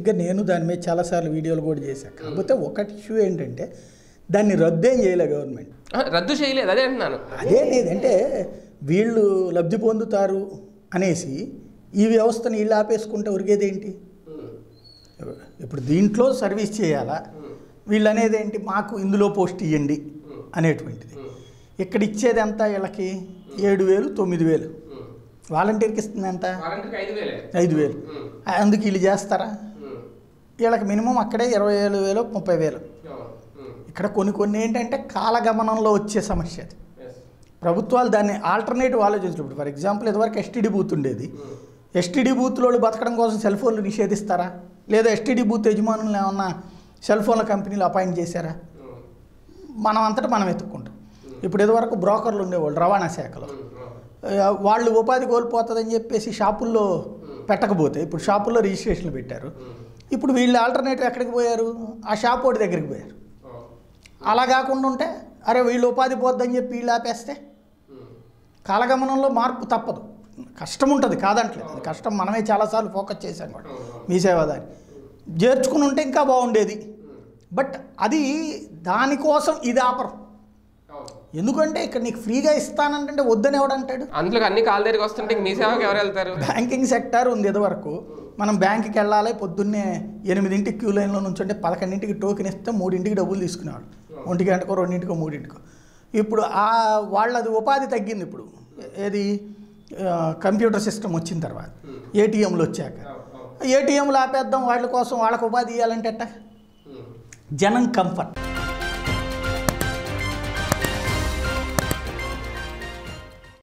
బేసిక్గా నేను దాని మీద చాలాసార్లు వీడియోలు కూడా చేశాను. కాకపోతే ఒకటి ఇష్యూ ఏంటంటే దాన్ని రద్దేం చేయలే గవర్నమెంట్. రద్దు చేయలేదు, అదే అంటున్నాను. అదే లేదంటే వీళ్ళు లబ్ధి పొందుతారు అనేసి ఈ వ్యవస్థను వీళ్ళు ఆపేసుకుంటే ఉరిగేదేంటి? ఇప్పుడు దీంట్లో సర్వీస్ చేయాలా, వీళ్ళు అనేది ఏంటి, మాకు ఇందులో పోస్ట్ ఇవ్వండి అనేటువంటిది. ఇక్కడ ఇచ్చేది ఎంత వీళ్ళకి? 7,000 9,000. వాలంటీర్కి ఇస్తుంది ఎంత? 5,000. అందుకు వీళ్ళు చేస్తారా? వీళ్ళకి మినిమం అక్కడే 27,000 30,000. ఇక్కడ కొన్ని ఏంటంటే కాలగమనంలో వచ్చే సమస్య అది. ప్రభుత్వాలు దాన్ని ఆల్టర్నేటివ్ ఆలోచించినప్పుడు, ఫర్ ఎగ్జాంపుల్ ఇదివరకు ఎస్టీడీ బూత్ ఉండేది. ఎస్టీడీ బూత్లో బతకడం కోసం సెల్ ఫోన్లు నిషేధిస్తారా? లేదా ఎస్టీడీ బూత్ యజమానులను ఏమన్నా సెల్ ఫోన్ల కంపెనీలు అపాయింట్ చేశారా? మనం అంతటా మనం ఎత్తుక్కుంటాం. ఇప్పుడు ఇదివరకు బ్రోకర్లు ఉండేవాళ్ళు రవాణా శాఖలో, వాళ్ళు ఉపాధి కోల్పోతుందని చెప్పేసి షాపుల్లో పెట్టకపోతే ఇప్పుడు షాపుల్లో రిజిస్ట్రేషన్లు పెట్టారు. ఇప్పుడు వీళ్ళు ఆల్టర్నేటివ్ ఎక్కడికి పోయారు? ఆ షాప్ వాడి దగ్గరికి పోయారు. అలా కాకుండా ఉంటే అరే వీళ్ళు ఉపాధి పోద్దని చెప్పి వీళ్ళు ఆపేస్తే కాలగమనంలో మార్పు తప్పదు. కష్టం ఉంటుంది, కాదంటలేదు. అది కష్టం, మనమే చాలాసార్లు ఫోకస్ చేశాం కూడా. మీ సేవాదారి చేర్చుకుని ఉంటే ఇంకా బాగుండేది. బట్ అది దానికోసం ఇది ఆపరు. ఎందుకంటే ఇక్కడ నీకు ఫ్రీగా ఇస్తానంటే వద్దని ఎవడంటాడు? అందులో అన్ని కాళ్ళ దగ్గరికి వస్తుంటే మీ సేవకి ఎవరు వెళ్తారు? బ్యాంకింగ్ సెక్టార్ ఉంది. ఇదివరకు మనం బ్యాంకుకి వెళ్ళాలి, పొద్దున్నే 8ంటికి క్యూ లైన్లో నుంచుంటే 11ంటికి టోకెన్ ఇస్తే 3ంటికి డబ్బులు తీసుకునేవాడు. 1 గంటకో 2ంటికో 3ంటికో. ఇప్పుడు వాళ్ళది ఉపాధి తగ్గింది. ఇప్పుడు ఏది కంప్యూటర్ సిస్టమ్ వచ్చిన తర్వాత, ఏటీఎంలు వచ్చాక ఏటీఎంలు ఆపేద్దాం, వాళ్ళ కోసం వాళ్ళకు ఉపాధి ఇవ్వాలంటే జనం కంఫర్ట్.